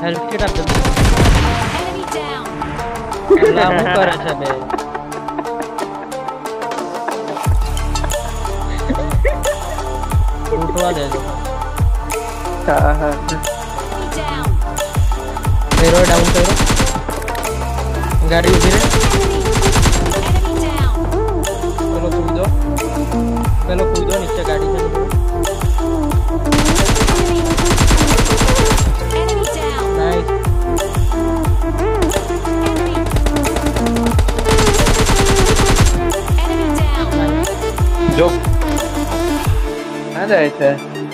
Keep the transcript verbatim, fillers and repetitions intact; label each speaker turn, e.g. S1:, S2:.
S1: Help kit आप जल्दी
S2: Enemy down.
S1: अल्लाह मुंह कर अच्छा बे उठवा दे दो
S3: हां हां
S2: Enemy down.
S1: हेरो डाउन करो गाड़ी उधर है
S2: Enemy down.
S1: चलो कूदो चलो कूदो नीचे गाड़ी से
S2: Enemy down.
S1: Nice
S2: Enemy. Enemy down.
S3: जो आ जाए थे